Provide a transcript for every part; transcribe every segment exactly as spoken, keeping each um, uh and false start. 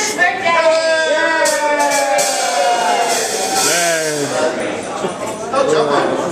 first birthday! Yeah! Oh, jump on.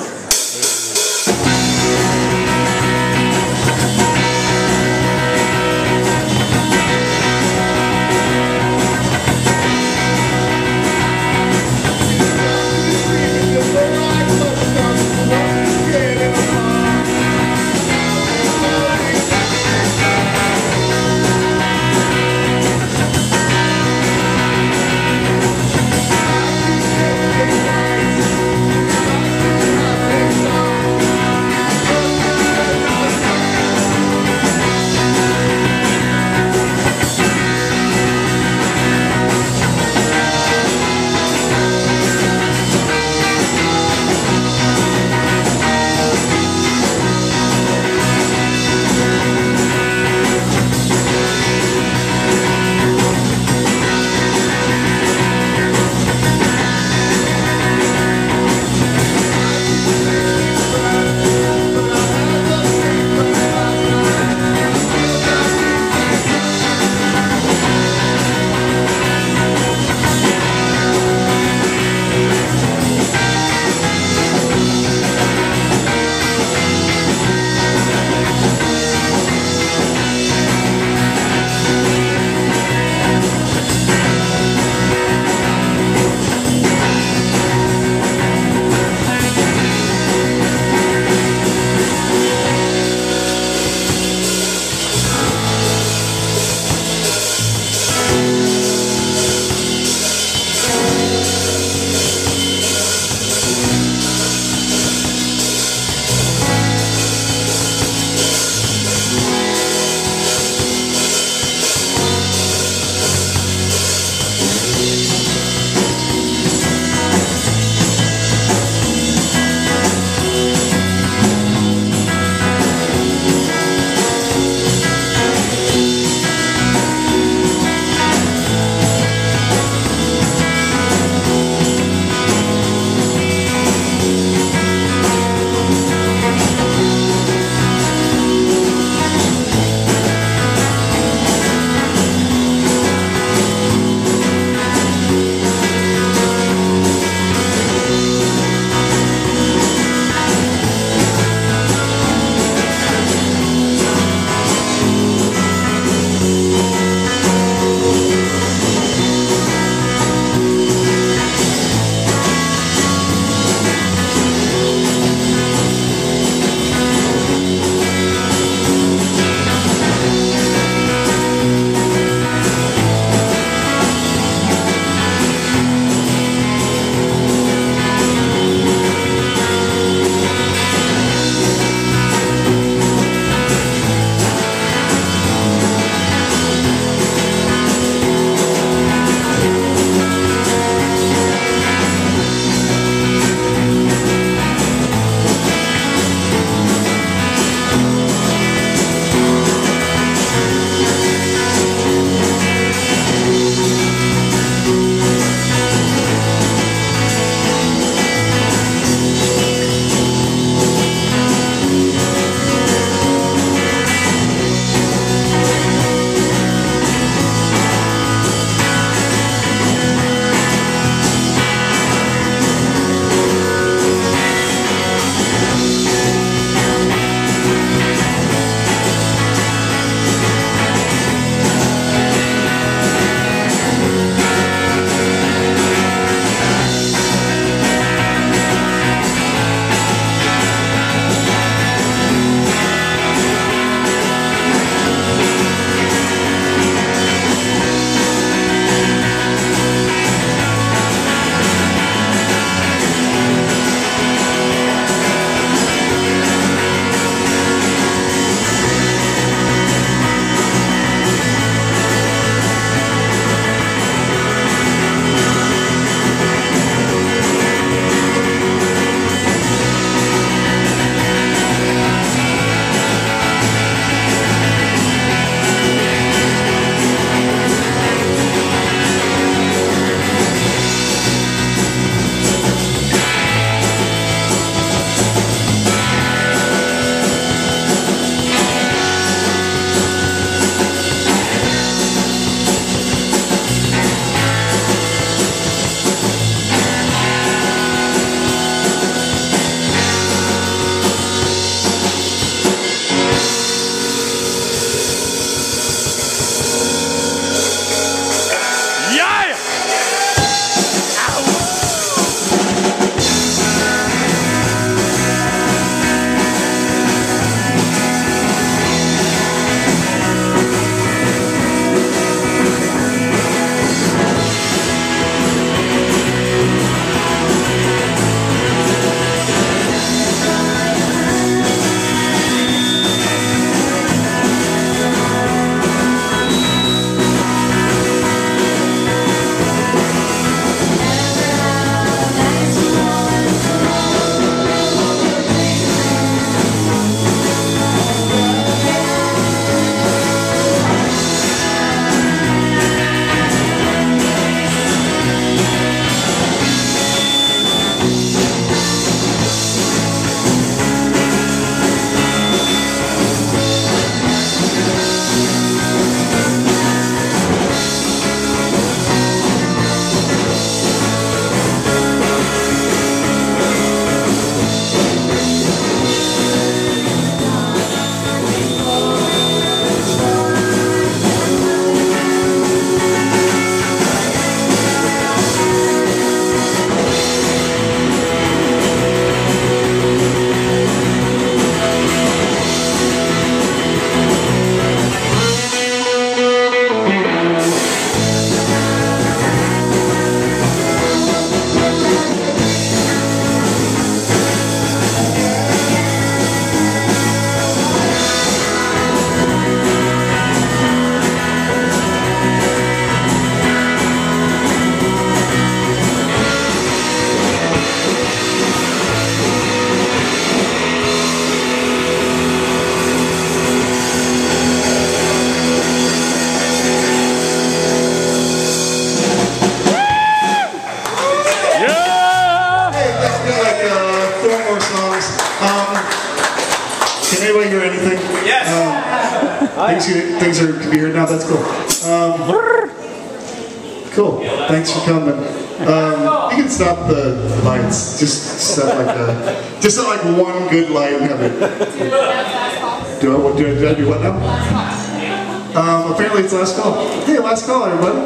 things, things are to be heard now. That's cool. Um, cool. Thanks for coming. Um, you can stop the lights. Just set like a, just set like one good light and have it. Do I, do I, do I do what now? Um, apparently it's last call. Hey, last call, everybody.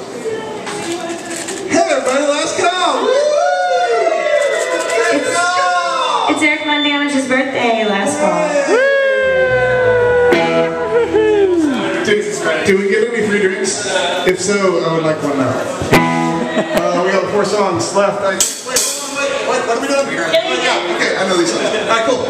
Hey, everybody, last call. Woo! It's, it's Eric Mondamage's birthday, last call. Do, do we get any free drinks? If so, I would like one now. Uh, we have four songs left. I, wait, wait, what, what are we doing? Yeah, yeah. Okay, I know these songs. All right, cool.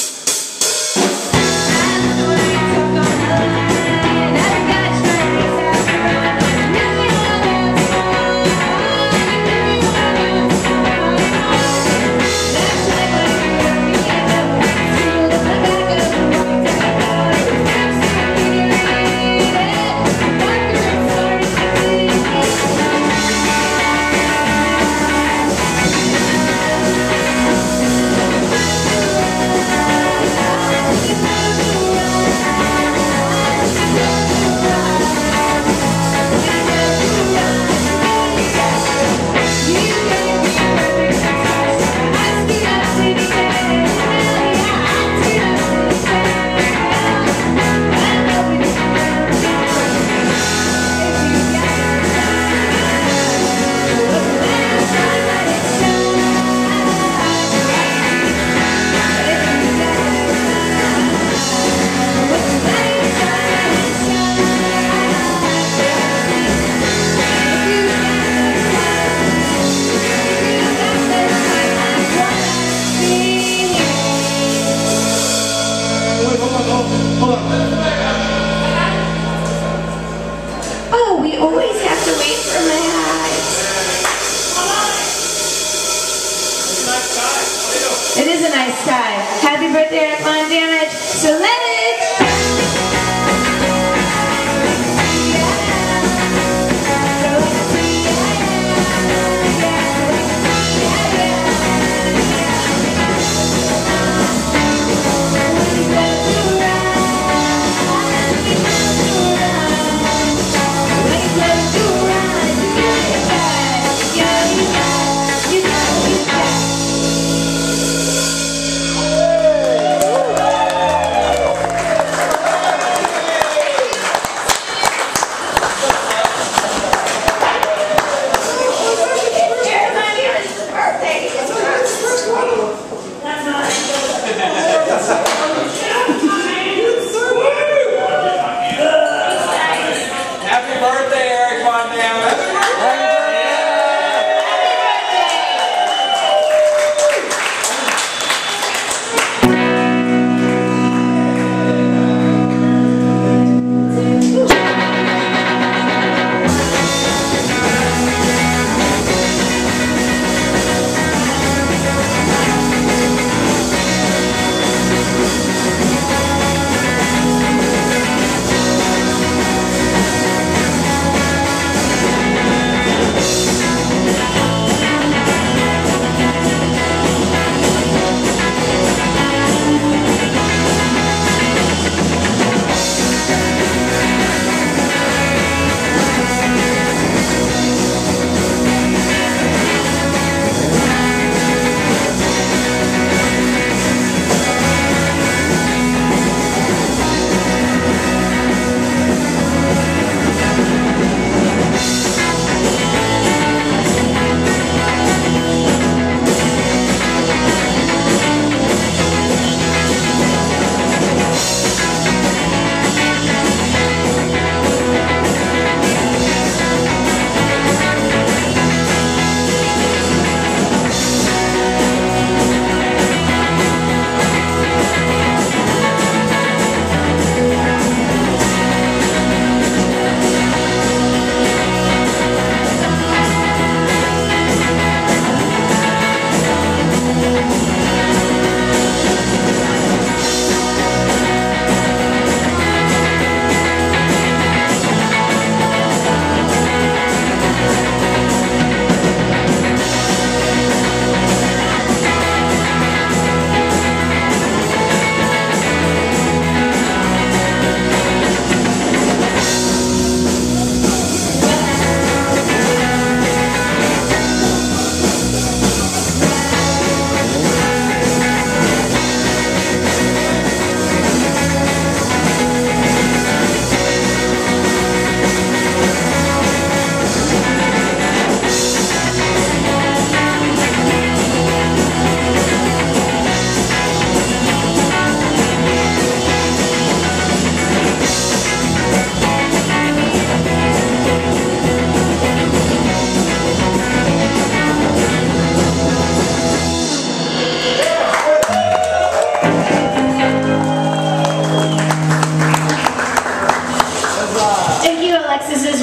Oh, we always have to wait for Matt. It is a nice sky. Happy birthday, Eric Mondamage. So let it.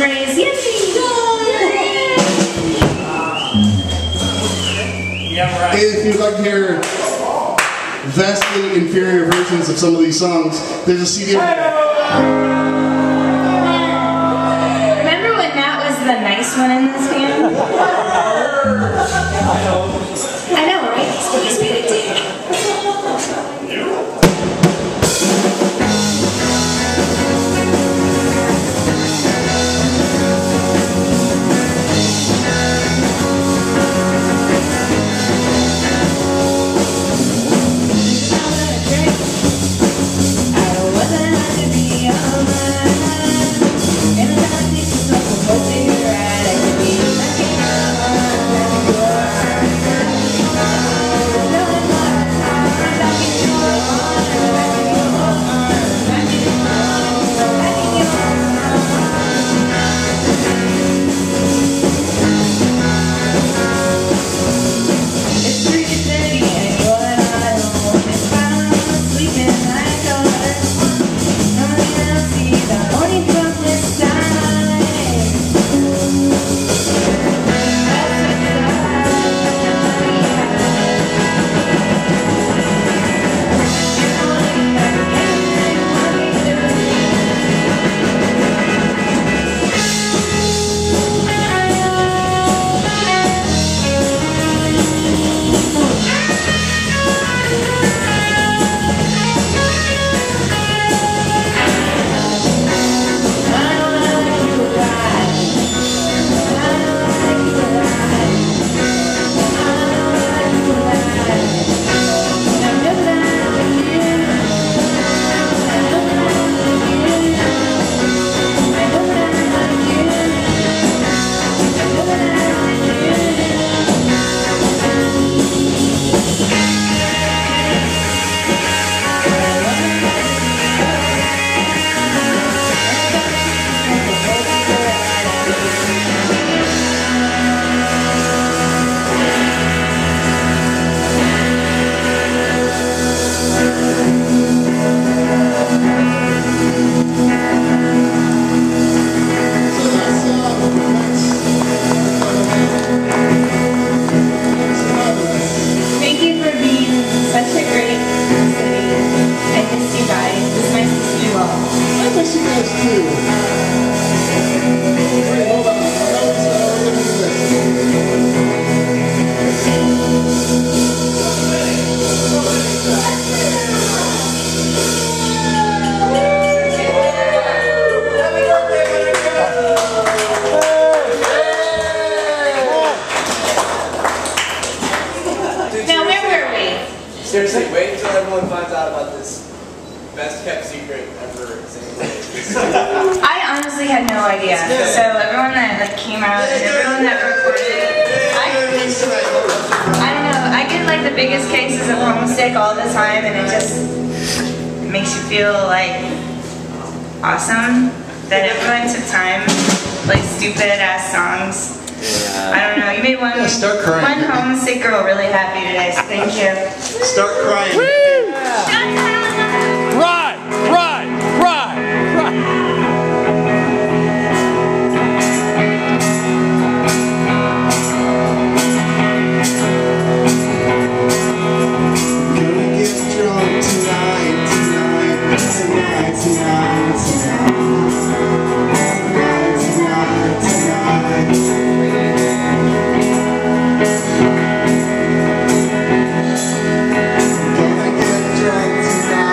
praise. Yippee! Yeah, right. If you'd like to hear vastly inferior versions of some of these songs, there's a C D. Remember when Matt was the nice one in this band? I know, right? He's being a dick. Seriously, wait until everyone finds out about this best kept secret ever. I honestly had no idea. So everyone that like came out and everyone that recorded, I, I don't know. I get like the biggest cases of homesick all the time, and it just makes you feel like awesome that everyone took time to play stupid ass songs. Yeah. I don't know. You made one Yeah, start crying. one homesick girl really happy today. So thank you. Start crying. Right, right, right, right. Gonna get drunk tonight, tonight, tonight, tonight, tonight, tonight, tonight, tonight. Gonna get drunk tonight.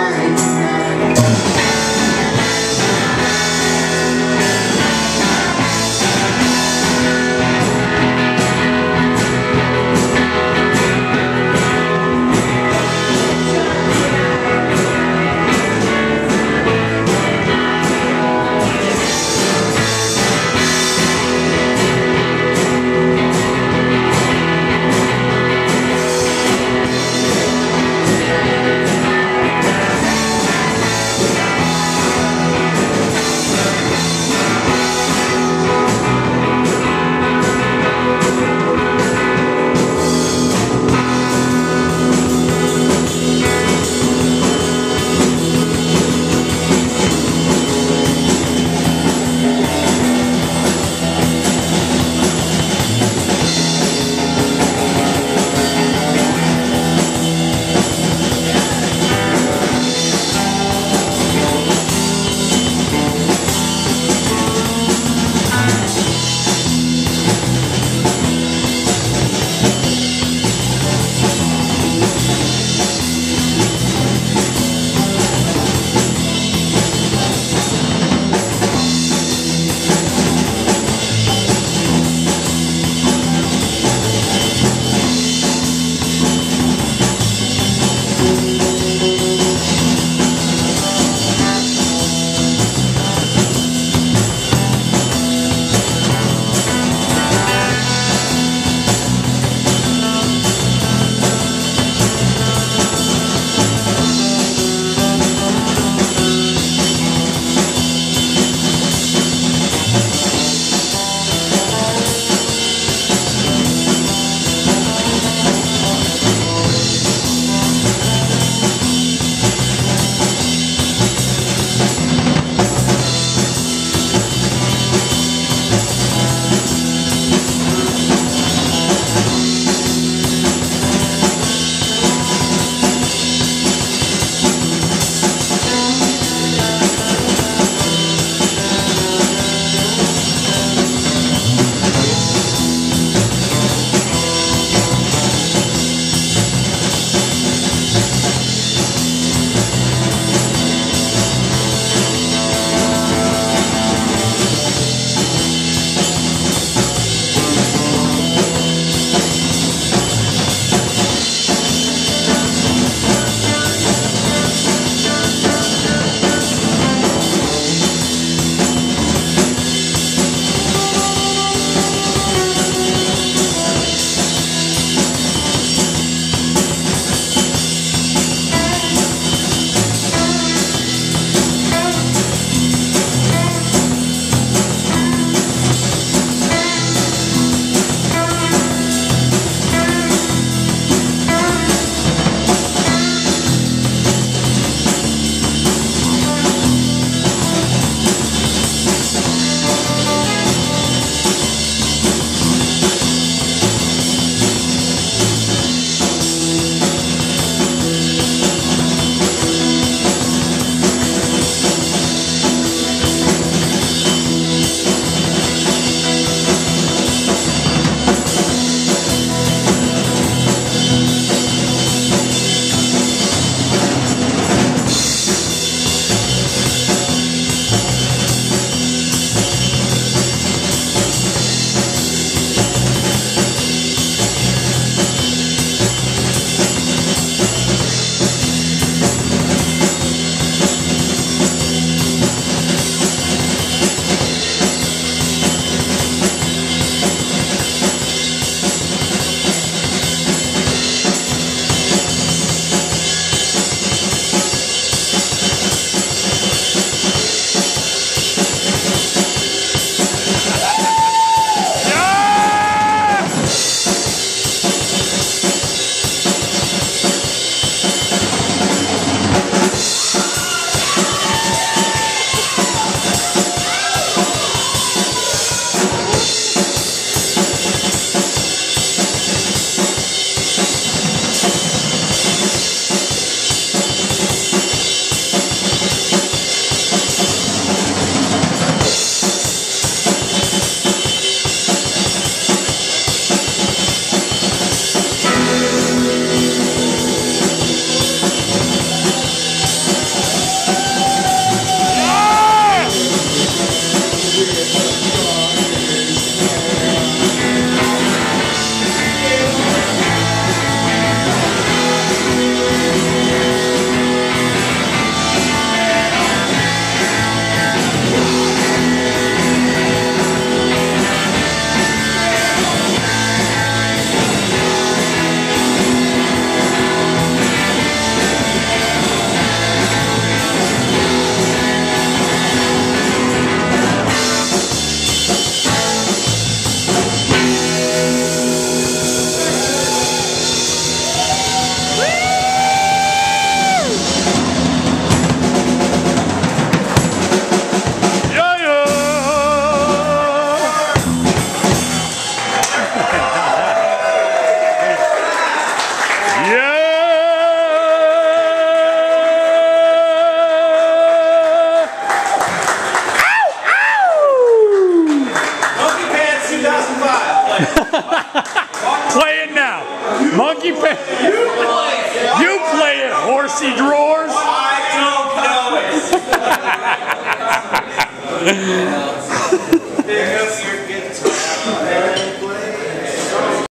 see drawers? I don't know it.